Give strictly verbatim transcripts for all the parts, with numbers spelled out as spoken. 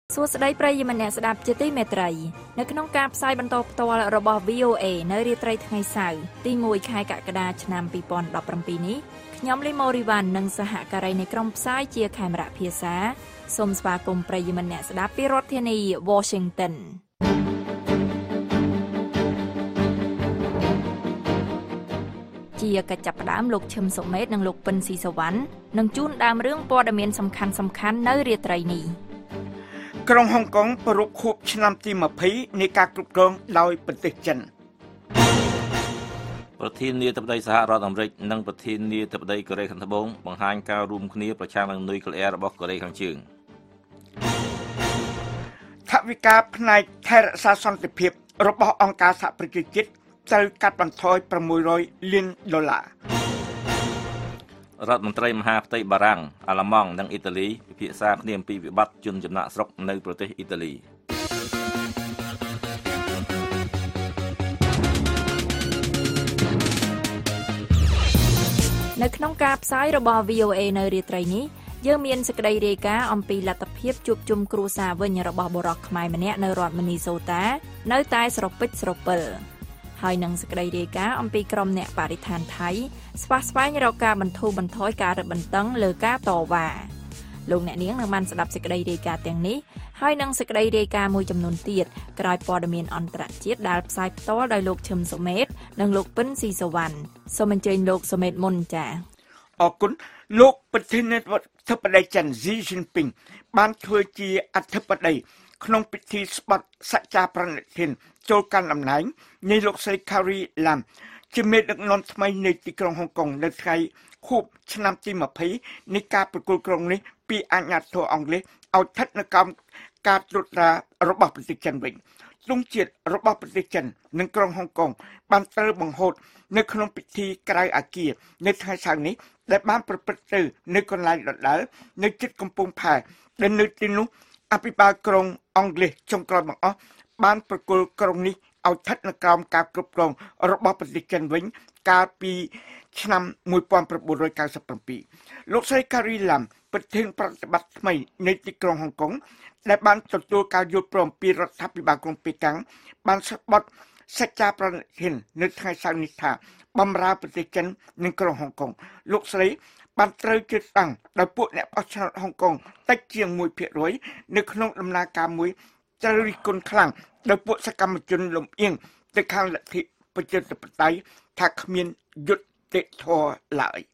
សួស្តីប្រិយមិត្តអ្នកស្ដាប់ជាទីមេត្រីនៅក្នុងការផ្សាយបន្តផ្ទាល់របស់ V O A នៅរាត្រីថ្ងៃសៅរ៍ទីមួយខែកក្កដាឆ្នាំពីរពាន់ដប់ប្រាំពីរនេះខ្ញុំលីម៉ូរីវ៉ាន់និងសហការីនៃក្រុមផ្សាយជាខេមរៈភាសាសូមស្វាគមន៍ប្រិយមិត្តអ្នកស្ដាប់ពីរដ្ឋធានី Washington ជាកិច្ចចាប់ផ្ដើមលោកឈឹមសុមេតនិងលោកពិនស៊ីសវណ្ណនឹងជួនដើមរឿងព័ត៌មានសំខាន់សំខាន់នៅរាត្រីនេះក្រុងហុងកុងប្រពខួបឆ្នាំទីยี่สิบនៃការគ្រប់គ្រងដោយប្រទេសចិនប្រធានាធិបតីសហរដ្ឋអាមេរិកនិងប្រធានាធិបតីកូរ៉េខាងត្បូងបង្ហាញការរួមគ្នាប្រឆាំងនឹងនុយក្លេអ៊ែររបស់កូរ៉េខាងជើងថវិកាផ្នែកថែរក្សាសន្តិភាពរបស់អង្គការសហប្រជាជាតិត្រូវកាត់បន្ថយប្រាំមួយរយលានដុល្លាររដ្ឋមន្ត្រីមហាផ្ទៃបារាំងអាល្លឺម៉ង់និងអ៊ីតាលីពិភាក្សាគ្នាអំពីវិបត្តិជនចំណាក់ស្រុកនៅប្រទេសអ៊ីតាលីនៅក្នុងការផ្សាយរបស់ V O A នៅរាត្រីនេះយើងមានសេចក្តីរាយការណ៍អំពីលទ្ធភាពជួបជុំគ្រួសារវិញរបស់បុរសខ្មែរម្នាក់នៅរដ្ឋមីនីសូតានៅតែស្រពិចស្រពិលហើយនឹងសេចក្តីរាយការណ៍អំពីក្រុមអ្នកបរិស្ថានថៃស្វះស្វែងរកការបន្ធូរបន្ថយការរឹតបន្តឹងលើការតវ៉ាលោកអ្នកនាងនឹងបានស្ដាប់សេចក្តីរាយការណ៍ទាំងនេះហើយនឹងសេចក្តីរាយការណ៍មួយចំនួនទៀតក្រោយព័ត៌មានអន្តរជាតិដែលផ្សាយផ្ទាល់ដោយលោកឈឹមសុមេតនិងលោកពិនស៊ីសវណ្ណសូមអញ្ជើញលោកសុមេតមុនចា៎អរគុណលោកប្រធានាធិបតីចិន Xi Jinping បានធ្វើជាអធិបតីក្នុងពិធីស្បត់សច្ចាប្រណិធានចូលកាន់តំណែងនៃលោកស្រី Carrie Lam ជាមេដឹកនាំថ្មីនៃទីក្រុងហុងកុងនៅថ្ងៃខួបឆ្នាំទីยี่สิบនៃការប្រគល់ក្រុងនេះពីអាជ្ញាធរអង់គ្លេសឲ្យស្ថិតនៅក្រោមការត្រួតត្រារបស់ប្រទេសចិនវិញទង់ជាតិរបស់ប្រទេសចិននិងក្រុងហុងកុងបានត្រូវបង្ហូតនៅក្នុងពិធីក្រៅអគារនៅថ្ងៃសៅរ៍នេះដែលបានប្រព្រឹត្តទៅនៅកន្លែងដដែលនៅជិតកំពង់ផែដែលនៅទីនោះអភិបាលក្រុងអង់គ្លេសចុងក្រោយបង្អស់បានប្រគល់ក្រុងនេះឲ្យស្ថិតនៅក្រោមការគ្រប់គ្រងរបស់ប្រទេសចិនវិញកាលពីឆ្នាំnineteen ninety-sevenលោកស្រី Carrie Lam ប្រធានប្រតិបត្តិថ្មីនៃទីក្រុងហុងកុងដែលបានទទួលការយល់ព្រមពីរដ្ឋាភិបាលក្រុងប៉េកាំងបានស្បត់សច្ចាប្រណិធាននៅថ្ងៃសៅរ៍នេះថាបម្រើប្រទេសចិននិងក្រុងហុងកុងលោកស្រីបានត្រូវជឿតាំងដោយពួកអ្នកបោះឆ្នោតហុងកុងតិចជាងone percentនៅក្នុងដំណើរការមួយត្រូវរិះគន់ខ្លាំងដោយពួកសកម្មជនលំអៀងទៅខាងលទ្ធិប្រជាធិបតេយ្យថាគ្មានយុត្តិធម៌ឡើយ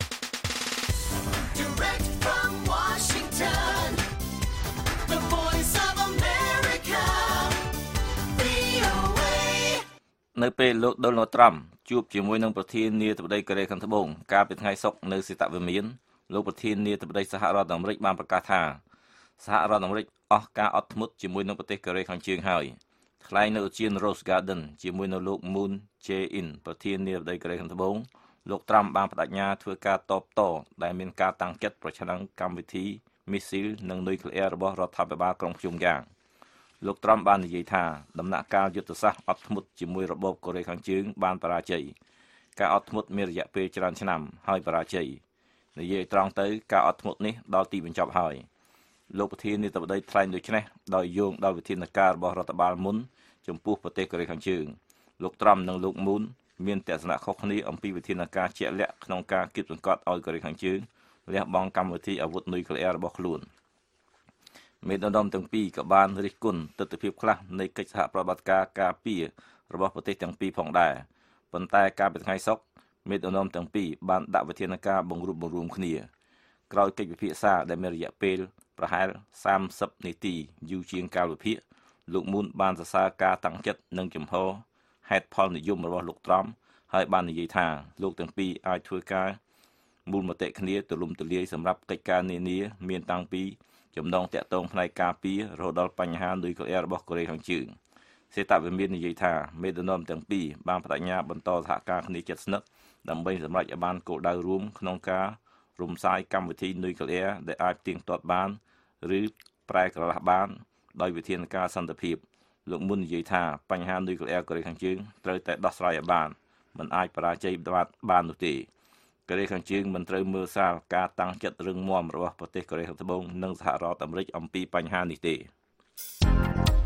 នៅពេលលោក Donald Trump ជួបជាមួយនឹងប្រធានាធិបតីកូរ៉េខាងត្បូងកាលពីថ្ងៃសុក្រនៅសេតវិមានលោកប្រធានាធិបតីសហរដ្ឋអាមេរិកបានប្រកាសថាសហរដ្ឋអាមេរិកអស់ការអត់ធ្មត់ជាមួយនឹងប្រទេសកូរ៉េខាងជើងហើយថ្លែងនៅឧទ្យាន Rose Garden ជាមួយនឹងលោក Moon Jae-in ប្រធានាធិបតីកូរ៉េខាងត្បូងលោក Trump បានបដិញ្ញាធ្វើការតបតដែលមានការតាំងចិត្តប្រឆាំងកម្មវិធីមីស៊ីលនិងនុយក្លេអ៊ែររបស់រដ្ឋាភិបាលក្រុងភ្យុំយ៉ាងលោក Trump បាននិយាយថាដំណាក់កាលយុទ្ធសាស្ត្រអត់ធ្មត់ជាមួយរបបកូរ៉េខាងជើងបានបរាជ័យការអត់ធ្មត់មានរយៈពេលច្រើនឆ្នាំហើយបរាជ័យនិយាយត្រង់ទៅការអត់ធ្មត់នេះដល់ទីបញ្ចប់ហើយលោកប្រធានាធិបតីថ្លែងដូចនេះដោយយោងដល់វិធានការរបស់រដ្ឋបាលមុនចំពោះប្រទេសកូរ៉េខាងជើងលោក Trump និងលោក Moon មានទស្សនៈខុសគ្នាអំពីវិធានការជាក់លាក់ក្នុងការគៀបសង្កត់ឲ្យកូរ៉េខាងជើងលះបង់កម្មវិធីអាវុធនុយក្លេអ៊ែររបស់ខ្លួនមេដឹកនាំទាំងពីរក៏បានរិះគន់ទស្សនវិជ្ជាខ្លះនៃកិច្ចសហប្រតិបត្តិការការពាររបស់ប្រទេសទាំងពីរផងដែរប៉ុន្តែកាលពីថ្ងៃសុក្រមេដឹកនាំទាំងពីរបានដាក់វិធានការបង្រួបបង្រួមគ្នាក្រោយកិច្ចពិភាក្សាដែលមានរយៈពេលប្រហែលthirtyនាទីយូរជាងកាលវិភាគលោក Moon បានសរសើរការតាំងចិត្តនិងចំហហេតុផលនិយមរបស់លោក Trump ហើយបាននិយាយថាលោកទាំងពីរអាចធ្វើការមូលមតិគ្នាទូលំទូលាយសម្រាប់កិច្ចការនានាមានតាំងពីចំណងតាក់ទងផ្នែកការពាររហូតដល់បញ្ហានុយក្លេអ៊ែររបស់កូរ៉េខាងជើងសេតវិមាននិយាយថាមេដឹកនាំទាំងពីរបានបដិញ្ញាបន្តសហការគ្នាជិតស្និទ្ធដើម្បីសម្រេចឲ្យបានគោលដៅរួមក្នុងការរំសាយកម្មវិធីនុយក្លេអ៊ែរដែលអាចទៀងទាត់បានឬប្រែក្រឡាស់បានដោយវិធានការសន្តិភាពលោកមុននិយាយថាបញ្ហានុយក្លេអ៊ែរកូរ៉េខាងជើងត្រូវតែដោះស្រាយឲ្យបានមិនអាចបរាជ័យបាននោះទេកូរ៉េខាងជើងមិនត្រូវមើលសាលការតាំងចិត្តរឹងមាំរបស់ប្រទេសកូរ៉េខាងត្បូងនិងសហរដ្ឋអាមេរិកអំពីបញ្ហានេះទេ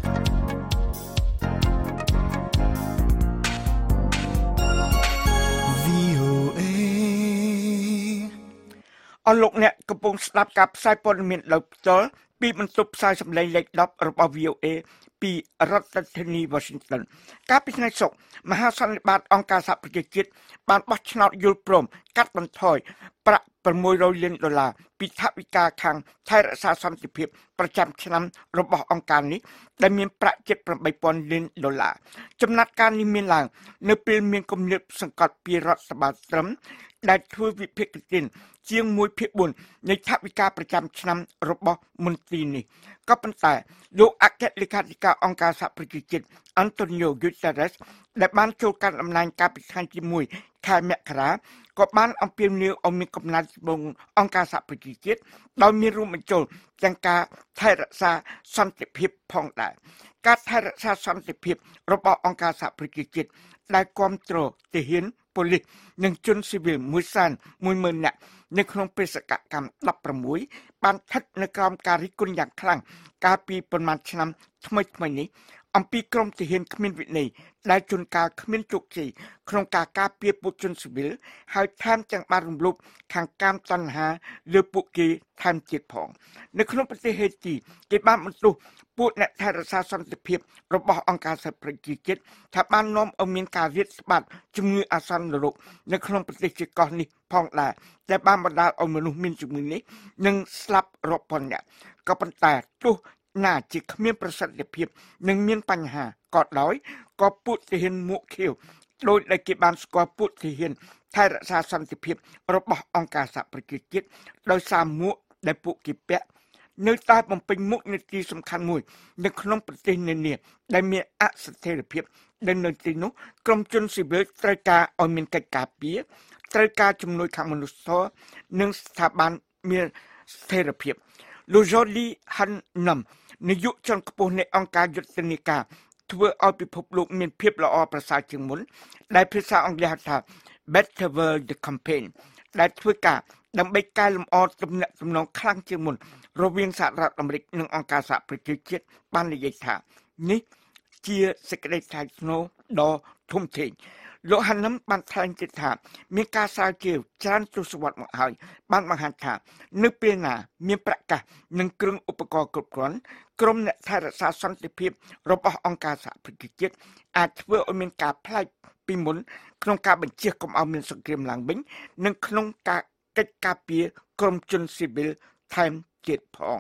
អស់លោកអ្នកកំពុងស្ដាប់ការផ្សាយព័ត៌មានដោយផ្ទាល់ពីបន្ទប់ផ្សាយសម្លេងលេខដប់របស់ V O A ពីរដ្ឋធានី Washington កាលពីថ្ងៃសុក្រមហាសន្និបាតអង្គការសហប្រជាជាតិបានបោះឆ្នោតយល់ព្រមកាត់បន្ថយប្រាក់ប្រាំមួយរយលានដុល្លារពីថវិកាខាងថែរក្សាសន្តិភាពប្រចាំឆ្នាំរបស់អង្គការនេះដែលមានប្រាក់ជិតប្រាំបីពាន់លានដុល្លារចំណាត់ការនេះមានឡើងនៅពេលមានគម្លាតសង្កត់ពីរដ្ឋបាលត្រឹមដែលធ្វើវិភាគទានជាងមួយភាគបួននៃថវិកាប្រចាំឆ្នាំរបស់មន្ត្រីនេះក៏ប៉ុន្តែលោកអគ្គលេខាធិការអង្គការសហប្រជាជាតិ Antonio Guterres ដែលបានចូលកាន់តំណែងកាលពីថ្ងៃទីមួយខែមករាក៏បានអំពាវនាវឲ្យមានកំណត់ត្បូងអង្គការសហប្រជាជាតិដោយមានរួមបញ្ចូលទាំងការថែរក្សាសន្តិភាពផងដែរការថែរក្សាសន្តិភាពរបស់អង្គការសហប្រជាជាតិដែលគាំទ្រទាហានប៉ូលីសនិងជនស៊ីវិលមួយសែនមួយម៉ឺននាក់នៅក្នុងបេសកកម្មដប់ប្រាំមួយបានស្ថិតនៅក្រោមការរិះគន់យ៉ាងខ្លាំងកាលពីប្រមាណឆ្នាំថ្មីថ្មីនេះអំពីក្រមទាហានគ្មានវិន័យដែលជួនកាលគ្មានជោគជ័យក្នុងការការពារពួកជនស៊ីវិលហើយថែមទាំងបានរំលោភខាងកាមតណ្ហាលើពួកគេថែមទៀតផងនៅក្នុងប្រទេសហេទីគេបានបន្ទោសពួកអ្នកថែរក្សាសន្តិភាពរបស់អង្គការសហប្រជាជាតិថាបាននាំឲ្យមានការរាតត្បាតជំងឺអាសន្នរោគនៅក្នុងប្រទេសជាកោះនេះផងដែរដែលបានបណ្ដាលឲ្យមនុស្សមានជំងឺនេះនិងស្លាប់រាប់ពាន់នាក់ក៏ប៉ុន្តែទោះណាជាគ្មានប្រសិទ្ធភាពនិងមានបញ្ហាក៏ដោយក៏ពួកទាហានមួកខៀវដោយដែលគេបានស្គាល់ពួកទាហានថែរក្សាសន្តិភាពរបស់អង្គការសហប្រជាជាតិដោយសារមួកដែលពួកគេពាក់នៅតែបំពេញមុខនីតិសំខាន់មួយនៅក្នុងប្រទេសនានាដែលមានអស្ថិរភាពដែលនៅទីនោះក្រមជនស៊ីវិលត្រូវការឲ្យមានកិច្ចការពារត្រូវការជំនួយខាងមនុស្សធម៌និងស្ថាប័នមានស្ថិរភាពលោក Jody Hanam នាយកជាន់ខ្ពស់នៃអង្គការយុទ្ធនាការធ្វើឲ្យពិភពលោកមានភាពល្អប្រសើរជាងមុនដែលភាសាអង់គ្លេសហៅថា Better World Campaign ដែលធ្វើការដើម្បីកែលម្អទំនាក់ទំនងខ្លាំងជាងមុនរវាងសហរដ្ឋអាមេរិកនិងអង្គការសហប្រជាជាតិបាននិយាយថានេះជាសេចក្តីថ្លៃថ្នូរដ៏ធំធេងលោកហានឹមបានថ្លែងទៀតថាមានការស្រាវជ្រាវច្រើនទសវត្សរ៍មកហើយបានបង្ហាញថានៅពេលណាមានប្រកាសនិងគ្រឿងឧបករណ៍គ្រប់គ្រាន់ក្រុមអ្នកថែរក្សាសន្តិភាពរបស់អង្គការសហប្រជាជាតិអាចធ្វើឲ្យមានការផ្លាច់ពីមុនក្នុងការបញ្ជាកុំឲ្យមានសង្គ្រាមឡើងវិញនិងក្នុងការកិច្ចការពារក្រុមជនស៊ីវិលថែមទៀតផង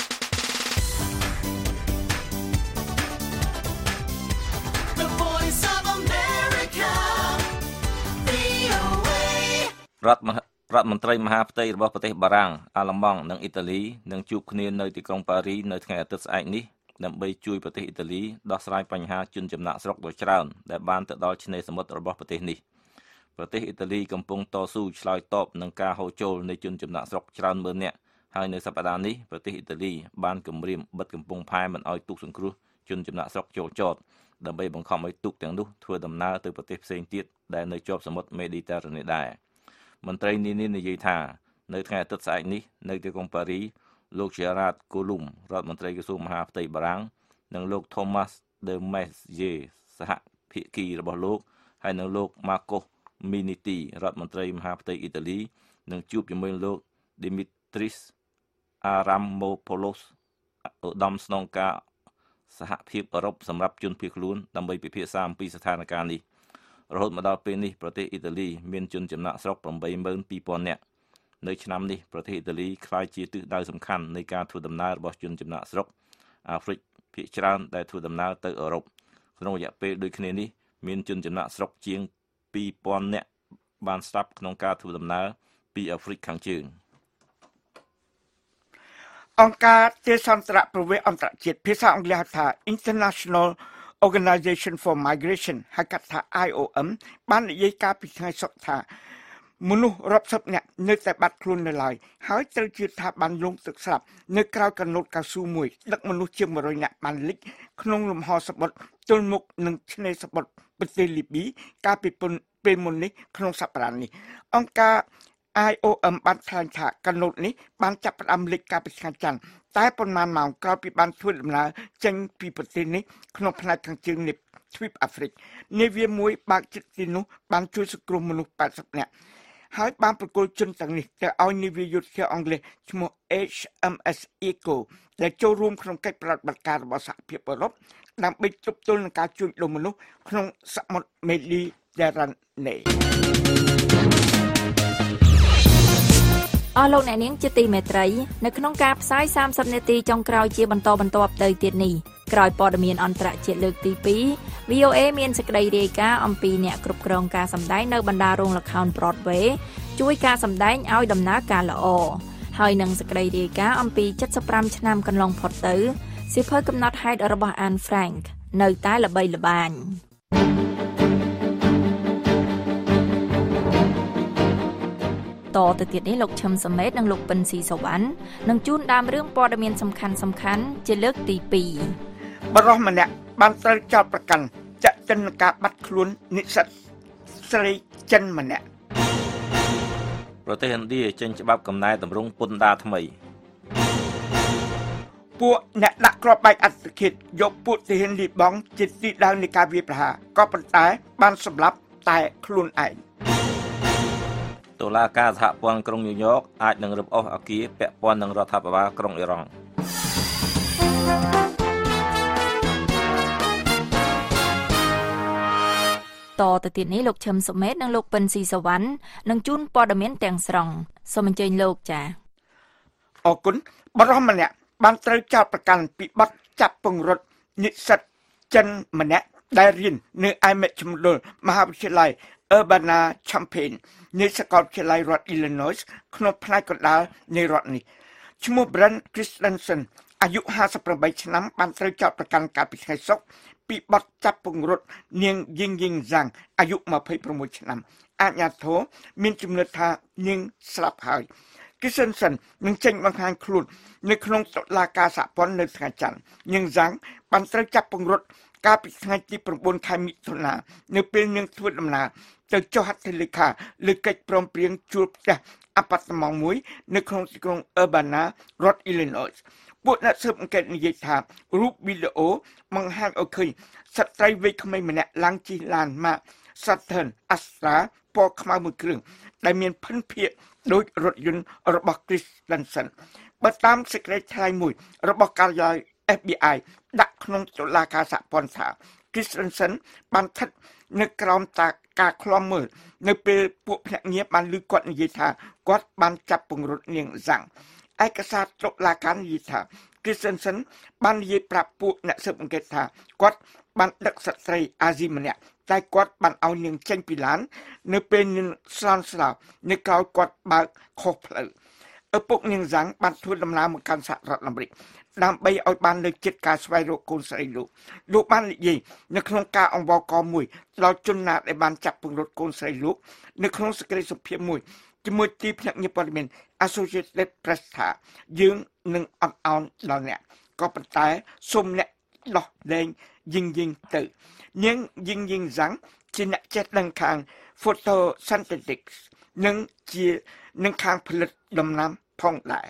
រដ្ឋរដ្ឋមន្ត្រីមហាផ្ទៃរបស់ប្រទេសបារាំងអាល្លឺម៉ង់និងអ៊ីតាលីនឹងជួបគ្នានៅទីក្រុងប៉ារីនៅថ្ងៃអាទិត្យស្អែកនេះដើម្បីជួយប្រទេសអ៊ីតាលីដោះស្រាយបញ្ហាជនចំណាក់ស្រុកដ៏ច្រើនដែលបានទៅដល់ឆ្នេរសមុទ្ររបស់ប្រទេសនេះប្រទេសអ៊ីតាលីកំពុងតស៊ូឆ្លើយតបនឹងការហូរចូលនៃជនចំណាក់ស្រុកច្រើនម៉ឺននាក់ហើយនៅសប្តាហ៍នេះប្រទេសអ៊ីតាលីបានគម្រាមបិទកំពង់ផែមិនឲ្យទូកសង្គ្រោះជនចំណាក់ស្រុកចូលចតដើម្បីបង្ខំឲ្យទូកទាំងនោះធ្វើដំណើរទៅប្រទេសផ្សេងទៀតដែលនៅជាប់សមុទ្រមេឌីទែរ៉ាណេដែរមន្ត្រីនានានិយាយថានៅថ្ងៃអាទិត្យស្អែកនេះនៅទីក្រុងប៉ារីលោក Gerard Collomb រដ្ឋមន្ត្រីក្រសួងមហាផ្ទៃបារាំងនិងលោក Thomas de Maizière សហភាគីរបស់លោកហើយនិងលោក Marco Minniti រដ្ឋមន្ត្រីមហាផ្ទៃអ៊ីតាលីនឹងជួបជាមួយលោក Dimitris Avramopoulos ឧត្តមស្នងការសហភាពអឺរ៉ុបសម្រាប់ជនភៀសខ្លួនដើម្បីពិភាក្សាអំពីស្ថានភាពនេះរហូតមកដល់ពេលនេះប្រទេសអ៊ីតាលីមានជនចំណាក់ស្រុក ប្រាំបីម៉ឺនពីរពាន់ នាក់នៅឆ្នាំនេះប្រទេសអ៊ីតាលីក្លាយជាទិសដៅសំខាន់នៃការធ្វើដំណើររបស់ជនចំណាក់ស្រុកអាហ្វ្រិកភាគច្រើនដែលធ្វើដំណើរទៅអឺរ៉ុបក្នុងរយៈពេលដូចគ្នានេះមានជនចំណាក់ស្រុកជាងពីរពាន់ នាក់បានស្លាប់ក្នុងការធ្វើដំណើរពីអាហ្វ្រិកខាងជើងអង្គការទេសន្តរប្រវេសន៍អន្តរជាតិភាសាអង់គ្លេសហៅថា International Organization for Migration ហៅកាត់ថា I O M បាននិយាយកាលពីថ្ងៃសុក្រថាមនុស្សរាប់សិបនាក់នៅតែបាត់ខ្លួននៅឡើយហើយត្រូវជឿថាបានលង់ទឹកស្លាប់នៅក្រៅកាណូតកៅស៊ូមួយដឹកមនុស្សជាងមួយរយនាក់បានលិចក្នុងលំហសមុទ្រទល់មុខនឹងឆ្នេរសមុទ្រប្រទេសលីប៊ីកាលពីពេលមុននេះក្នុងសប្តាហ៍នេះអង្គការ I O M បានថ្លែងថាកាណូតនេះបានចាប់ផ្ដើមលិចកាលពីថ្ងៃច័ន្ទតែប៉ុន្មានម៉ោងក្រោយពីបានធ្វើដំណើរចេញពីប្រទេសនេះក្នុងផ្នែកខាងជើងនៃទ្វីបអាហ្វ្រិកនាវាមួយបើកចិត្តទីនោះបានជួយសង្គ្រោះមនុស្សแปดสิบនាក់ហើយបានប្រគល់ជនទាំងនេះទៅឲ្យនាវាយោធាអង់គ្លេសឈ្មោះ H M S Echo ដែលចូលរួមក្នុងកិច្ចប្រតិបត្តិការរបស់សហភាពអឺរ៉ុបដើម្បីទប់ទល់នឹងការជួញដូរមនុស្សក្នុងសមុទ្រមេឌីតេរ៉ាណេអស់លោកអ្នកនាងជាទីមេត្រីនៅក្នុងការផ្សាយសាមសិបនាទីចុងក្រោយជាបន្តបន្ទាប់ទៅទៀតនេះក្រោយព័ត៌មានអន្តរជាតិលើកទីពីរ V O A មានសេចក្តីរាយការណ៍អំពីអ្នកគ្រប់គ្រងការសម្ដែងនៅបណ្ដារោងល្ខោន Broadway ជួយការសម្ដែងឲ្យដំណើរការល្អហើយនឹងសេចក្តីរាយការណ៍អំពីเจ็ดสิบห้าឆ្នាំកន្លងផុតទៅសៀវភៅកំណត់ហេតុរបស់ Anne Frank នៅតែល្បីល្បាញតទៅទៀតនេះលោកឈឹមសមេតនិងលោកពិនស៊ីសវណ្ណនឹងជួនដើមរឿងព័ត៌មានសំខាន់សំខាន់ជាលើកទីពីរបរិសម្នាក់បានត្រូវចោទប្រកាន់ចាក់ចិនការបាត់ខ្លួននិស្សិតស្រីចិនម្នាក់ប្រទេសឥណ្ឌាចេញច្បាប់កំណែតម្រង់ពន្ធដារថ្មីពួកអ្នកដាក់គ្រាប់បែកអត្តឃាតយកពួកទាហានលីបង់ជាទីដៅនៃការវាយប្រហារក៏ប៉ុន្តែបានសម្លាប់តែខ្លួនឯងតុលាការសហព័ន្ធក្រុងញូវយ៉កអាចនឹងរឹបអូសអគារពាក់ព័ន្ធនឹងរដ្ឋាភិបាលក្រុងអ៊ីរ៉ង់តទៅទៀតនេះលោកឈឹមសុមេតនិងលោកពិនស៊ីសវណ្ណនឹងជូនព័ត៌មានទាំងស្រុងសូមអញ្ជើញលោកចា៎អរគុណបរិសម្នាក់បានត្រូវចោទប្រកាន់ពីបទចាប់ពង្រត់និស្សិតចិនម្នាក់ដែលរៀននៅឯមជ្ឈមណ្ឌលមហាវិទ្យាល័យ Urbana-Champaign នៃសាកលវិទ្យាល័យរដ្ឋ Illinois ក្នុងផ្នែកកណ្ដាលនៃរដ្ឋនេះឈ្មោះ Brent Christensen អាយុห้าสิบแปดឆ្នាំបានត្រូវចោទប្រកាន់កាលពីថ្ងៃសុក្រពីបទចាប់ពង្រត់នាងយីងយីងហ្សាំងអាយុยี่สิบหกឆ្នាំអាជ្ញាធរមានជំនឿថានាងស្លាប់ហើយ Christensen នឹងចេញបង្ហាញខ្លួននៅក្នុងតុលាការសហព័ន្ធនៅថ្ងៃច័ន្ទនាងហ្សាំងបានត្រូវចាប់ពង្រត់កាលពីថ្ងៃទី9ខែមិថុនានៅពេលនាងធ្វើដំណើរទៅចុះហត្ថលេខាលើកិច្ចព្រមព្រៀងជួលផ្ទះអាប៉ាតឺម៉ង់មួយនៅក្នុងទីក្រុង Urbana រដ្ឋ Illinois ពួកអ្នកស៊ើបអង្កេតនិយាយថារូបវីដេអូបង្ហាញឲ្យឃើញស្ត្រីវ័យក្មេងម្នាក់ឡើងជិះឡានម៉ាក Saturn Astra ពណ៌ខ្មៅមួយគ្រឿងដែលមានភិនភាគដូចរថយន្តរបស់ Christensen បើតាមសេចក្តីថ្លែងមួយរបស់ការិយាល័យ F B I ដាក់ក្នុងតុលាការសហព័ន្ធថា Christensen បានស្ថិតនៅក្រោមការឃ្លាំមើលនៅពេលពួកភ្នាក់ងារបានឮគាត់និយាយថាគាត់បានចាប់ពង្រត់នាងហ្សាំងឯកសារតុលាការនិយាយថា Christensen បាននិយាយប្រាប់ពួកអ្នកស៊ើបអង្កេតថាគាត់បានដឹកស្ត្រីអាស៊ីម្នាក់តែគាត់បានឲ្យនាងចេញពីឡាននៅពេលនាងស្លន់ស្លោនៅក្រោយគាត់បើកខុសផ្លូវឪពុកនាងហ្សាំងបានធ្វើដំណើរមកកាន់សហរដ្ឋអាមេរិកដើម្បីឲ្យបានលើកចិត្តការស្វែងរកកូនស្រីលោកលោកបាននិយាយនៅក្នុងការអង្វរករមួយដល់ជនណាដែលបានចាប់ពង្រត់កូនស្រីលោកនៅក្នុងសេចក្តីសម្ភាសន៍មួយជាមួយទីភ្នាក់ងារព័ត៌មាន Associated Press ថាយើងនឹងអត់ឱនដល់អ្នកក៏ប៉ុន្តែសូមអ្នកដោះលែងយីងយីងទៅនាងយីងយីងហ្សាំងជាអ្នកចេះដឹងខាង Photosynthetics និងជានឹងខាងផលិតដំណាំផងដែរ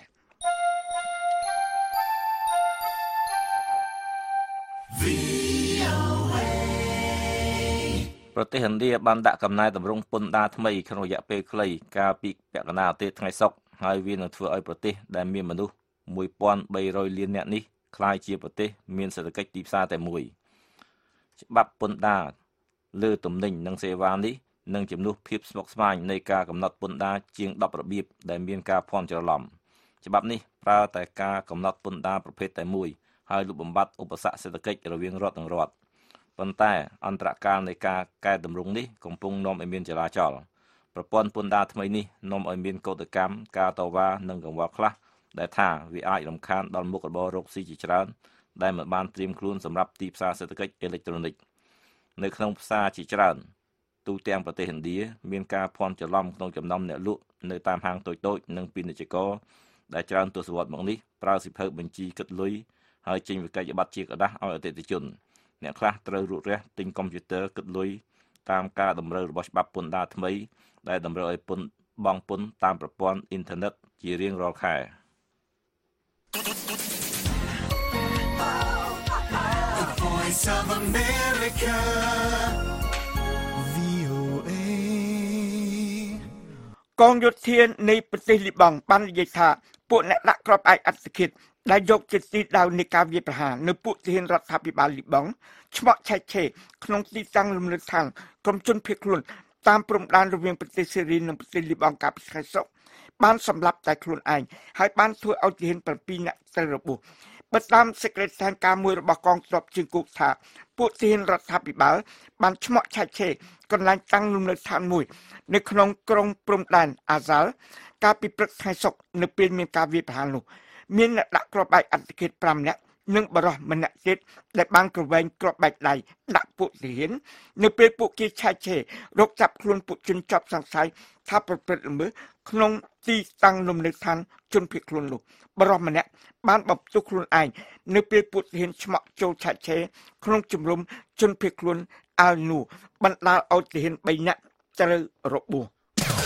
ប្រទេសឥណ្ឌាបានដាក់កំណែតម្រង់ពន្ធដារថ្មីក្នុងរយៈពេលខ្លីកាលពីពាក់កណ្ដាលប្រទេសថ្ងៃសុក្រហើយវានឹងធ្វើឲ្យប្រទេសដែលមានមនុស្សមួយពាន់បីរយលាននាក់នេះក្លាយជាប្រទេសមានសេដ្ឋកិច្ចទីផ្សារតែមួយច្បាប់ពន្ធដារលើទំនិញនិងសេវានេះនឹងជំនួសភាពស្មុគស្មាញនៃការកំណត់ពន្ធដារជាងដប់របៀបដែលមានការភ័ន្តច្រឡំច្បាប់នេះប្រើតែការកំណត់ពន្ធដារប្រភេទតែមួយហើយលុបបំបាត់ឧបសគ្គសេដ្ឋកិច្ចរវាងរដ្ឋនិងរដ្ឋប៉ុន្តែអន្តរកាលនៃការកែតម្រង់នេះកំពុងនាំឲ្យមានចលាចលប្រព័ន្ធពន្ធដារថ្មីនេះនាំឲ្យមានកោតកម្មការតវ៉ានិងកង្វល់ខ្លះដែលថាវាអាចរំខានដល់មុខរបររកស៊ីជាច្រើនដែលមិនបានត្រៀមខ្លួនសម្រាប់ទីផ្សារសេដ្ឋកិច្ចអេឡិចត្រូនិកនៅក្នុងផ្សារជាច្រើនទូទាំងប្រទេសឥណ្ឌាមានការភ័ន្តច្រឡំក្នុងចំណោមអ្នកលក់នៅតាមហាងតូចៗនិងពាណិជ្ជករដែលច្រើនទសវត្សរ៍មកនេះប្រើសិភៅបញ្ជីគិតលុយហើយចេញវិក័យប័ត្រជាក្រដាស់ឲ្យអតិថិជនអ្នកខ្លះត្រូវរត់រះទិញកុំព្យូទ័រគិតលុយតាមការតម្រូវរបស់ច្បាប់ពន្ធដារថ្មីដែលតម្រូវឲ្យពន្ធបង់ពន្ធតាមប្រព័ន្ធអ៊ីនធឺណិតជារៀងរាល់ខែ Voice of America វី អូ เอកងយោធានៃប្រទេសលីបង់បាននិយាយថាពួកអ្នកដាក់គ្រាប់ឯកអត្តឃាតដែលយកជាទីដៅនៃការវាយប្រហារនៅពួកទាហានរដ្ឋាភិបាលលីបង់ឆ្មក់ឆែកឆេរក្នុងទីតាំងលំនៅឋានក្រុមជនភៀសខ្លួនតាមព្រំដែនរវាងប្រទេសសេរីនិងប្រទេសលីបង់កាលពីថ្ងៃសុក្របានសម្លាប់តែខ្លួនឯងហើយបានធ្វើឲ្យទាហាន7នាក់ត្រូវរបួសបើតាមសេចក្តីថ្លែងការណ៍មួយរបស់កងទ័ពជើងគោកថាពួកទាហានរដ្ឋាភិបាលបានឆ្មក់ឆែកឆេរកន្លែងតាំងលំនៅឋានមួយនៅក្នុងក្រុងព្រំដែនអាហ្សាល់កាលពីព្រឹកថ្ងៃសុក្រនៅពេលមានការវាយប្រហារនោះមានអ្នកដាក់គ្រាប់បែកអត្តឃាត5នាក់និងបរិះម្នាក់ទៀតដែលបានក្រវែងគ្រាប់បែកដៃដាក់ពួកទាហាននៅពេលពួកគេឆែកឆេររកចាប់ខ្លួនពួកជនជាប់សង្ស័យថាប្រព្រឹត្តល្មើសក្នុងទីតាំងលំនៅឋានជនភៀសខ្លួននោះបរិះម្នាក់បានបំផ្ទុះខ្លួនឯងនៅពេលពួកទាហានឆ្មក់ចូលឆែកឆេរក្នុងជំរំជនភៀសខ្លួនអាល់នូបណ្ដាលឲ្យទាហាន3នាក់ត្រូវរបួស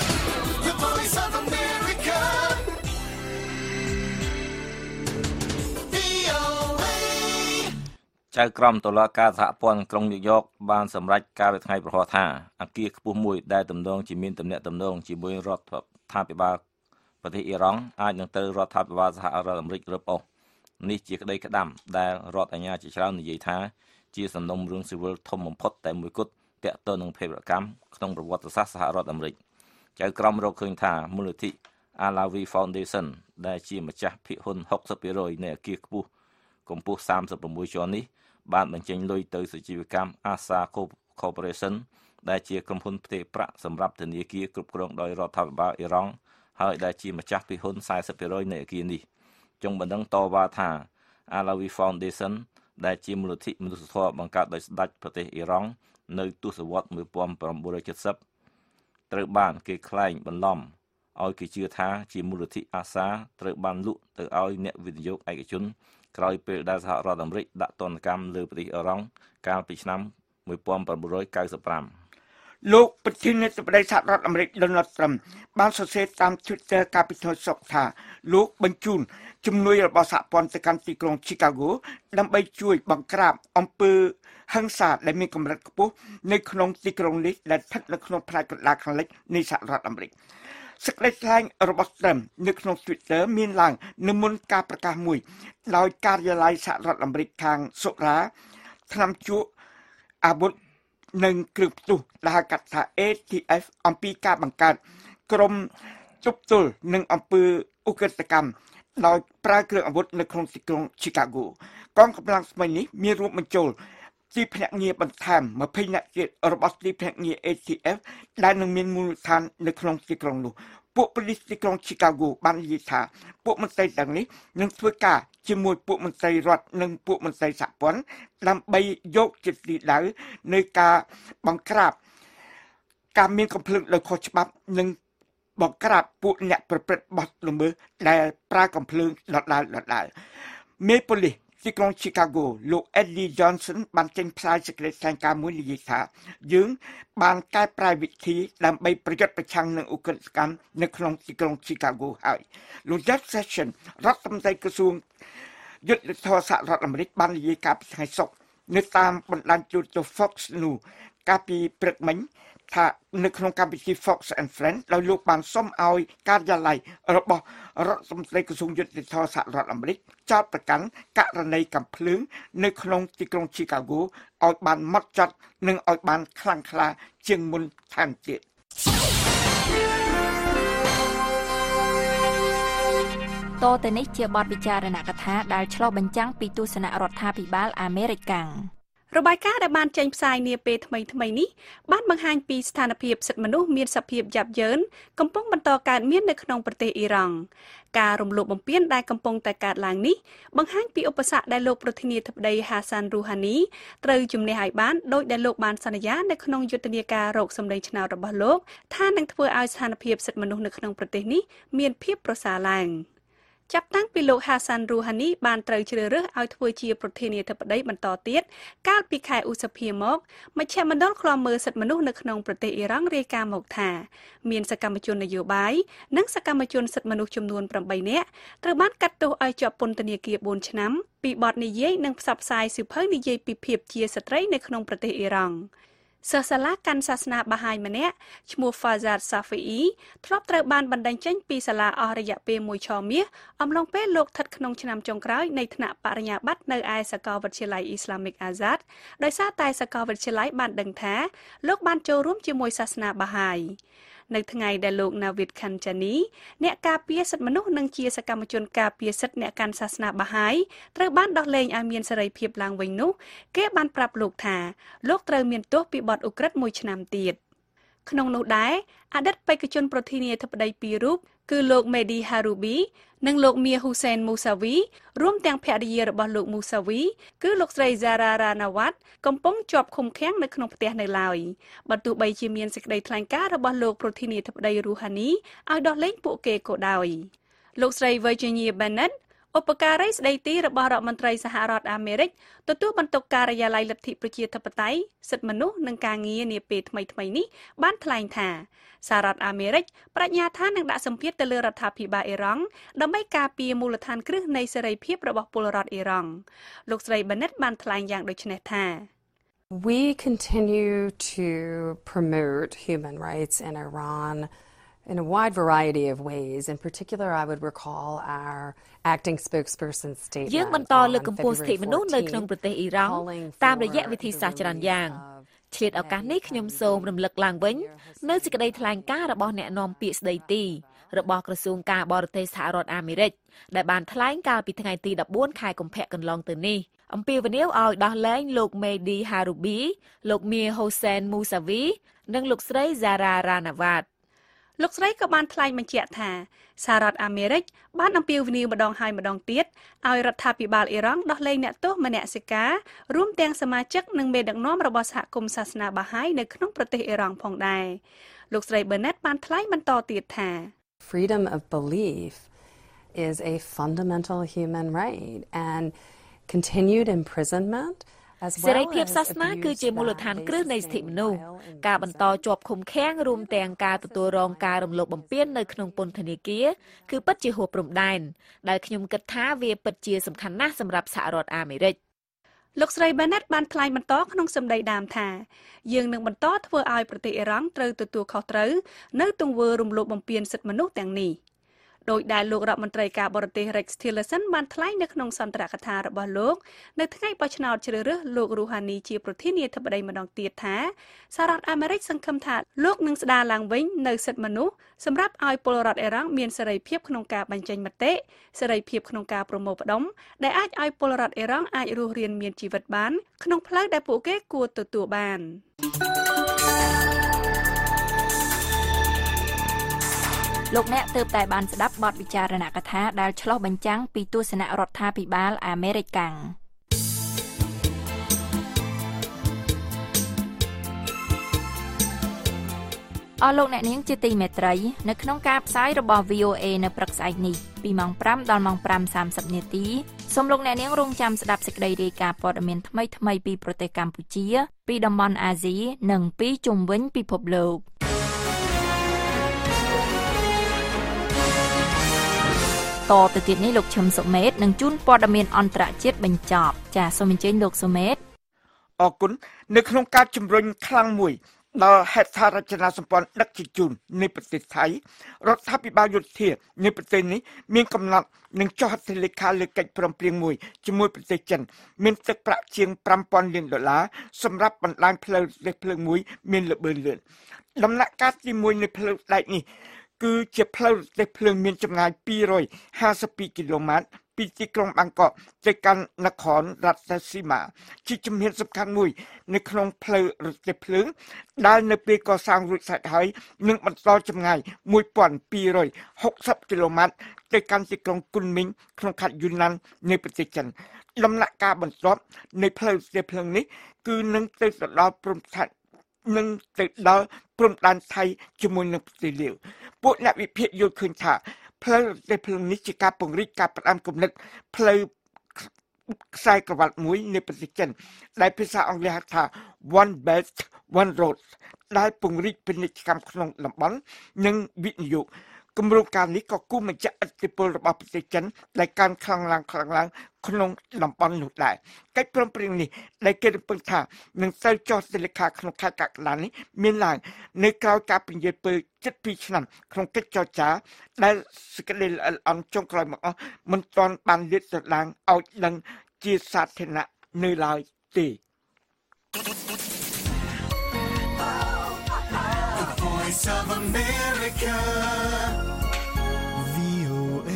ចៅក្រមតុលាការសហព័ន្ធក្រុងញូវយ៉កបានសម្រេចការពីថ្ងៃប្រហោះថាអគារខ្ពស់មួយដែលទំនងជាមានទំនាក់ទំនងជាមួយរដ្ឋាភិបាលប្រទេសអ៊ីរ៉ង់អាចនឹងត្រូវរដ្ឋាភិបាលសហរដ្ឋអាមេរិករឹបអូសនេះជាក្តីក្តាំដែលរដ្ឋអាជ្ញាជាច្រើននិយាយថាជាសំណុំរឿងស៊ីវិលធំបំផុតតែមួយគត់ទាក់ទងនឹងភេរវកម្មក្នុងប្រវត្តិសាស្ត្រសហរដ្ឋអាមេរិកចៅក្រមរកឃើញថាមូលនិធិ Alawi Foundation ដែលជាម្ចាស់ភាគហ៊ុន หกสิบเปอร์เซ็นต์ នៃអគារខ្ពស់កម្ពស់សាមសិបប្រាំមួយជាន់នេះបានបញ្ចេញលុយទៅសជីវកម្ម Asa Corporation ដែលជាក្រុមហ៊ុនផ្ទេរប្រាក់សម្រាប់ធនាគារគ្រប់គ្រងដោយរដ្ឋាភិបាលអ៊ីរ៉ង់ហើយដែលជាម្ចាស់ភាគហ៊ុន สี่สิบเปอร์เซ็นต์ នៃអគារនេះចុងបណ្ដឹងតវ៉ាថា Alawi Foundation ដែលជាមូលនិធិមនុស្សធម៌បង្កើតដោយស្ដេចប្រទេសអ៊ីរ៉ង់នៅទសវត្សរ៍nineteen seventyត្រូវបានគេក្លែងបន្លំឲ្យគេជឿថាជាមូលនិធិ Asa ត្រូវបានលក់ទៅឲ្យអ្នកវិនិយោគឯកជនក្រោយពេលដែលសហរដ្ឋអាមេរិកដាក់ទណ្ឌកម្មលើប្រទេសអ៊ីរ៉ង់កាលពីឆ្នាំnineteen ninety-five លោកប្រធានាធិបតីសហរដ្ឋអាមេរិក Donald Trump បានសរសេរតាម Twitter កាលពីថ្ងៃសុក្រថាលោកបញ្ជូនជំនួយរបស់សហព័ន្ធទៅកាន់ទីក្រុង Chicago ដើម្បីជួយបង្ក្រាបអំពើហិង្សាដែលមានកម្រិតខ្ពស់នៅក្នុងទីក្រុងនេះដែលស្ថិតនៅក្នុងផ្នែកកណ្ដាលខាងលិចនៃសហរដ្ឋអាមេរិកសេចក្តីថ្លែងរបស់ Trump នៅក្នុង Twitter មានឡើងនៅមុនការប្រកាសមួយដោយការិយាល័យសហរដ្ឋអាមេរិកខាងសុរាថ្នាំជក់អាវុធនិងគ្រឿងផ្ទុះដែលហៅកាត់ថា เอ ที เอฟ អំពីការបង្កើតក្រុមទប់ទល់នឹងអំពើឧក្រិដ្ឋកម្មដោយប្រើគ្រឿងអាវុធនៅក្នុងទីក្រុង Chicago កងកម្លាំងស្មីនេះមានរួមបញ្ចូលទីភ្នាក់ងារបន្ថែមtwentyនាក់ទៀតរបស់ទីភ្នាក់ងារ เอ ที เอฟ ដែលនឹងមានមូលដ្ឋាននៅក្នុងទីក្រុងនោះពួកប៉ូលីសទីក្រុង Chicago បាននិយាយថាពួកមន្ត្រីទាំងនេះនឹងធ្វើការជាមួយពួកមន្ត្រីរដ្ឋនិងពួកមន្ត្រីសហព័ន្ធដើម្បីយកជាទីដៅនៃការបង្ក្រាបការមានកំភ្លើងដោយខុសច្បាប់និងបង្ក្រាបពួកអ្នកប្រព្រឹត្តបទល្មើសដែលប្រើកំភ្លើងដដែលដដែលមេប៉ូលីសទីក្រុង Chicago លោក Eddie Johnson បានចេញផ្សាយសេចក្តីថ្លែងការណ៍មួយនិយាយថាយើងបានកែប្រែវិធីដើម្បីប្រយុទ្ធប្រឆាំងនឹងឧក្រិដ្ឋកម្មនៅក្នុងទីក្រុង Chicago ហើយលោក Jeff Sessions រដ្ឋមន្ត្រីក្រសួងយុទ្ធសាស្ត្រសហរដ្ឋអាមេរិកបាននិយាយកាលពីថ្ងៃសុក្រនៅតាមបណ្ដាញទូរទស្សន៍ Fox News កាលពីព្រឹកមិញថានៅក្នុងកម្មវិធី Fox and Friends ដោយលោកបានសុំឲ្យការិយាល័យរបស់រដ្ឋមន្ត្រីក្រសួងយុទ្ធសាស្ត្រសហរដ្ឋអាមេរិកចោទប្រកាន់ករណីកំភ្លើងនៅក្នុងទីក្រុង Chicago ឲ្យបានម៉ត់ចត់និងឲ្យបានខ្លាំងក្លាជាងមុនថែមទៀតតទៅនេះជាបទពិចារណកថាដែលឆ្លុះបញ្ចាំងពីទស្សនៈរដ្ឋាភិបាលអាមេរិកកាំងរបាយការណ៍ដែលបានចេញផ្សាយនាពេលថ្មីៗនេះបានបង្ហាញពីស្ថានភាពសិទ្ធិមនុស្សមានសភាពយ៉ាប់យ៉ឺនកំពុងបន្តកើតមាននៅក្នុងប្រទេសអ៊ីរ៉ង់ការរំលោភបំពានដែលកំពុងតែកើតឡើងនេះបង្ហាញពីឧបសគ្គដែលលោកប្រធានាធិបតី Hassan Rouhani ត្រូវជំនះឲ្យបានដោយដែលលោកបានសន្យានៅក្នុងយុទ្ធនាការរកសម្លេងឆ្នោតរបស់លោកថានឹងធ្វើឲ្យស្ថានភាពសិទ្ធិមនុស្សនៅក្នុងប្រទេសនេះមានភាពប្រសើរឡើងចាប់តាំងពីលោកហាសានរូហានីបានត្រូវជ្រើសរើសឲ្យធ្វើជាប្រធានាធិបតីបន្តទៀតកាលពីខែឧសភាមកមជ្ឈមណ្ឌលឃ្លាំមើលសិទ្ធិមនុស្សនៅក្នុងប្រទេសអ៊ីរ៉ង់រាយការណ៍មកថាមានសកម្មជននយោបាយនិងសកម្មជនសិទ្ធិមនុស្សចំនួនប្រាំបីនាក់ត្រូវបានកាត់ទោសឲ្យជាប់ពន្ធនាគារបួនឆ្នាំពីបទនិយាយនិងផ្សព្វផ្សាយសៀវភៅនិយាយពីភាពជាស្ត្រីនៅក្នុងប្រទេសអ៊ីរ៉ង់សិស្សសាលាកាន់សាសនាបាហាយម្នាក់ឈ្មោះ Fazad Safi ធ្លាប់ត្រូវបានបណ្តេញចេញពីសាលាអស់រយៈពេលមួយឆមាសអំឡុងពេលលោកស្ថិតក្នុងឆ្នាំចុងក្រោយនៃថ្នាក់បរិញ្ញាបត្រនៅឯសាកលវិទ្យាល័យ Islamic Azad ដោយសារតែសាកលវិទ្យាល័យបានដឹងថាលោកបានចូលរួមជាមួយសាសនាបាហាយនៅថ្ងៃដែលលោក Navid Khanjani អ្នកការពារសិទ្ធិមនុស្សនិងជាសកម្មជនការពារសិទ្ធិអ្នកកាន់សាសនាបាហាយត្រូវបានដោះលែងឲ្យមានសេរីភាពឡើងវិញនោះគេបានប្រាប់លោកថាលោកត្រូវមានទោសពីបទឧក្រិដ្ឋមួយឆ្នាំទៀតក្នុងនោះដែរអតីតបេក្ខជនប្រធានាធិបតីពីររូបគឺលោក Mehdi Haroubi និងលោក Mir Hussein Musawi រួមទាំងភរិយារបស់លោក Musawi គឺលោកស្រី Zara Ranawat កំពុងជាប់ឃុំឃាំងនៅក្នុងផ្ទះនៅឡើយបើទោះបីជាមានសេចក្តីថ្លែងការណ៍របស់លោកប្រធានាធិបតី Rouhani ឲ្យដោះលែងពួកគេក៏ដោយលោកស្រី Virginia Bennett ឧបការីស្ដីទីរបស់រដ្ឋមន្ត្រីសហរដ្ឋអាមេរិកទទួលបន្ទុកការិយាល័យលទ្ធិប្រជាធិបតេយ្យសិទ្ធិមនុស្សនិងការងារនាពេលថ្មីៗនេះបានថ្លែងថាសហរដ្ឋអាមេរិកប្រាជ្ញាថានឹងដាក់សម្ពាធទៅលើរដ្ឋាភិបាលអ៊ីរ៉ង់ដើម្បីការពារមូលដ្ឋានគ្រឹះនៃសេរីភាពរបស់ពលរដ្ឋអ៊ីរ៉ង់លោកស្រី Bennett បានថ្លែងយ៉ាងដូចនេះថា We continue to promote human rights in Iran in a wide variety of ways. In particular, I would recall our acting spokesperson statement យើងបន្តលើកកម្ពស់សិទ្ធិមនុស្សនៅក្នុងប្រទេសអ៊ីរ៉ង់តាមរយៈវិធីសាស្ត្រច្រើនយ៉ាងឆ្លៀតឱកាសនេះខ្ញុំសូមរំលឹកឡើងវិញនៅសេចក្តីថ្លែងការណ៍របស់អ្នកនាំពាក្យស្ដីទីរបស់ក្រសួងការបរទេសសហរដ្ឋអាមេរិកដែលបានថ្លែងកាលពីថ្ងៃទីដប់បួនខែកុម្ភៈកន្លងទៅនេះអំពាវនាវឲ្យដោះលែងលោក Mehdi Haroubi លោក Mir Hossain Musawi និងលោកស្រី Zara Ranawat លោកស្រីក៏បានថ្លែងបញ្ជាក់ថាសហរដ្ឋអាមេរិកបានអំពាវនាវម្ដងហើយម្ដងទៀតឲ្យរដ្ឋាភិបាលអ៊ីរ៉ង់ដោះលែងអ្នកទោសមនសិការរួមទាំងសមាជិកនិងមេដឹកនាំរបស់សហគមន៍សាសនាបាហាយនៅក្នុងប្រទេសអ៊ីរ៉ង់ផងដែរលោកស្រី Bennett បានថ្លែងបន្តទៀតថា Freedom of belief is a fundamental human right and continued imprisonment សេរីភាពសាសនាគឺជាមូលដ្ឋានគ្រឹះនៃសិទ្ធិមនុស្សការបន្តជាប់ឃុំឃាំងរួមទាំងការទទួលរងការរំលោភបំពាននៅក្នុងពន្ធនាគារគឺពិតជាហួសព្រំដែនដែលខ្ញុំគិតថាវាពិតជាសំខាន់ណាស់សម្រាប់សហរដ្ឋអាមេរិកលោកស្រី Bennett បានថ្លែងបន្តក្នុងសម្ដីដើមថាយើងនឹងបន្តធ្វើឲ្យប្រទេសអ៊ីរ៉ង់ត្រូវទទួលខុសត្រូវនៅទង្វើរំលោភបំពានសិទ្ធិមនុស្សទាំងនេះដោយដែលលោករដ្ឋមន្ត្រីការបរទេស Rex Tillerson បានថ្លែងនៅក្នុងសន្ទរកថារបស់លោកនៅថ្ងៃបោះឆ្នោតជ្រើសរើសលោក Rouhani ជាប្រធានាធិបតីម្ដងទៀតថាសហរដ្ឋអាមេរិកសង្ឃឹមថាលោកនឹងស្ដារឡើងវិញនៅសិទ្ធិមនុស្សសម្រាប់ឲ្យពលរដ្ឋអ៊ីរ៉ង់មានសេរីភាពក្នុងការបញ្ចេញមតិសេរីភាពក្នុងការប្រមូលផ្ដុំដែលអាចឲ្យពលរដ្ឋអ៊ីរ៉ង់អាចរស់រានមានជីវិតបានក្នុងផ្លូវដែលពួកគេគួរទទួលបានលោកអ្នកទើបតែបានស្ដាប់បទវិចារណកថាដែលឆ្លុះបញ្ចាំងពីទស្សនៈរដ្ឋាភិបាលអាមេរិកកាំងអស់លោកអ្នកនាងជាទីមេត្រីនៅក្នុងការផ្សាយរបស់ V O A នៅព្រឹកស្អែកនេះពីម៉ោងប្រាំដល់ម៉ោងប្រាំសាមសិបនាទីសូមលោកអ្នកនាងរងចាំស្ដាប់សេចក្តីរាយការណ៍ព័ត៌មានថ្មីៗពីប្រទេសកម្ពុជាពីតំបន់អាស៊ីនិងពីជុំវិញពិភពលោកតទៅទៀតនេះលោកឈឹមសុមេតនឹងជូនព័ត៌មានអន្តរជាតិបញ្ចប់ចាសសូមអញ្ជើញលោកសុមេតអរគុណនៅក្នុងការជំរុញខ្លាំងមួយដល់ហេដ្ឋារចនាសម្ព័ន្ធដឹកជញ្ជូននៃប្រទេសថៃរដ្ឋាភិបាលយោធានៃប្រទេសនេះមានកំណត់នឹងចុះហត្ថលេខាលើកិច្ចព្រមព្រៀងមួយជាមួយប្រទេសចិនមានទឹកប្រាក់ជាងប្រាំពាន់លានដុល្លារសម្រាប់បណ្ដាញផ្លូវលេខភ្លើងមួយមានល្បឿនលឿនដំណាក់កាលទីមួយនៃផ្លូវដែកនេះគឺជាផ្លូវលេខភ្លើងមានចម្ងាយពីររយហាសិបពីរគីឡូម៉ែត្រពីទីក្រុងបាងកកទៅកាន់នគររដ្ឋស៊ីមាជាជំហានសំខាន់មួយនៅក្នុងផ្លូវរថភ្លើងដែលនៅពេលកសាងរួចស្រេចហើយនឹងបន្តចម្ងាយមួយពាន់ពីររយហុកសិបគីឡូម៉ែត្រទៅកាន់ទីក្រុងគុនមីងក្នុងខេត្តយូណាននៃប្រទេសចិនដំណាក់កាលបន្ទាប់នៃផ្លូវរថភ្លើងនេះគឺនឹងទៅដល់ព្រំដែននឹងទៅដល់ព្រំដែនថៃជាមួយនឹងប្រទេសលាវពួកអ្នកវិភាគយល់ឃើញថាផ្លូវរទេះភ្លើងនេះជាការពង្រីកការផ្ដាំគំនិតផ្លូវខ្សែក្រវ៉ាត់មួយនៃប្រទេសចិនដែលភាសាអង់គ្លេសហៅថា One Belt One Road ដែលពង្រីកពាណិជ្ជកម្មក្នុងតំបន់និងវិនិយោគគម្រោងការនេះក៏គូបញ្ជាក់ឥទ្ធិពលរបស់ប្រទេសចិនដែលកើនខ្លាំងឡើងខ្លាំងឡើងក្នុងតំបន់នោះដែរកិច្ចព្រមព្រៀងនេះដែលគេរំពឹងថានឹងត្រូវចុះទៅលេខាក្នុងខែកក្កដានេះមានឡើងនៅក្រៅការពន្យាពេលជិតពីរឆ្នាំក្នុងកិច្ចចរចាដែលសេចក្តីល្អិតល្អន់ចុងក្រោយមកអស់មិនទាន់បានលាតត្រដាងឲ្យដឹងជាសាធារណៈនៅឡើយទេ Voice of America វី អូ เอ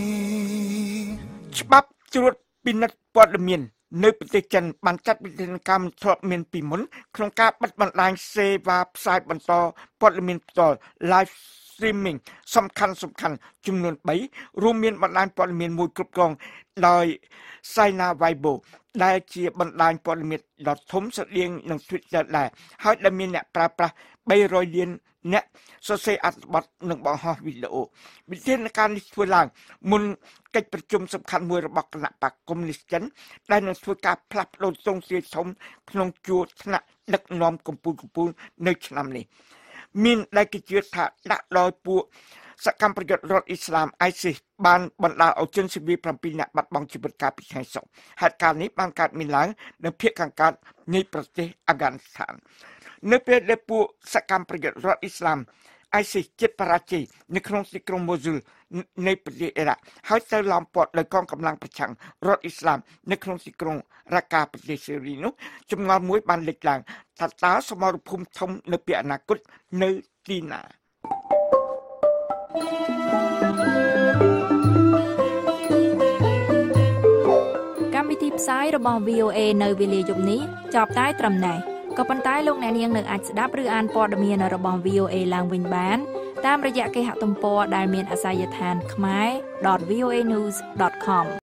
ច្បាប់ត្រួតពិនិត្យព័ត៌មាននៅប្រទេសចិនបានចាត់វិធានការមិនធ្លាប់មានពីមុនក្នុងការបិទបណ្ដាញសេវាផ្សាយបន្តព័ត៌មានផ្ទាល់ live streaming សំខាន់សំខាន់ចំនួនបីរួមមានបណ្ដាញព័ត៌មានមួយគ្រប់គ្រងដោយ Sina Weibo ដែលជាបណ្ដាញព័ត៌មានដ៏ធំស្តៀងនឹង Twitter ដែរហើយដែលមានអ្នកប្រើប្រាស់បីរយលានអ្នកសរសេរអត្ថបទនិងបង្ហោះវីដេអូវិធានការនេះធ្វើឡើងមុនកិច្ចប្រជុំសំខាន់មួយរបស់គណៈបកកុម្មុយនីសចិនដែលនឹងធ្វើការផ្លាស់ប្ដូរទ្រង់ទ្រាយធំក្នុងជួរថ្នាក់ដឹកនាំកម្ពុជាកម្ពុជានៅឆ្នាំនេះមានដែលគេជឿថាដាក់ដោយពួកសកម្មប្រយុទ្ធរដ្ឋអ៊ីស្លាម ISIS បានបណ្ដាលឲ្យជនស៊ីវិលប្រាំពីរនាក់បាត់បង់ជីវិតកាលពីថ្ងៃសុក្រហេតុការណ៍នេះបានកើតមានឡើងនៅភាគខាងកើតនៃប្រទេសអាហ្គានីស្ថាននៅពេលដែលពួកសកម្មប្រយុទ្ធរដ្ឋអ៊ីស្លាម ISIS ជិតបរាជ័យនៅក្នុងទីក្រុងម៉ូស៊ូលនៃប្រទេសអ៊ីរ៉ាក់ហើយទៅឡោមព័ទ្ធដោយកងកម្លាំងប្រឆាំងរដ្ឋអ៊ីស្លាមនៅក្នុងទីក្រុងរ៉ាកាប្រទេសសេរីនោះចម្ងល់មួយបានលេចឡើងថាតើសមរភូមិធំនៅពេលអនាគតនៅទីណាកម្មវិធីផ្សាយរបស់ វី អូ เอ នៅវេលាយប់នេះចប់តែត្រឹមនេះក៏ប៉ុន្តែលោកអ្នកនាងនៅអាចស្ដាប់ឬអានព័ត៌មានរបស់ វី អូ เอ ឡើងវិញបានតាមរយៈគេហទំព័រដែលមានអាសយដ្ឋាន khmer dot voanews dot com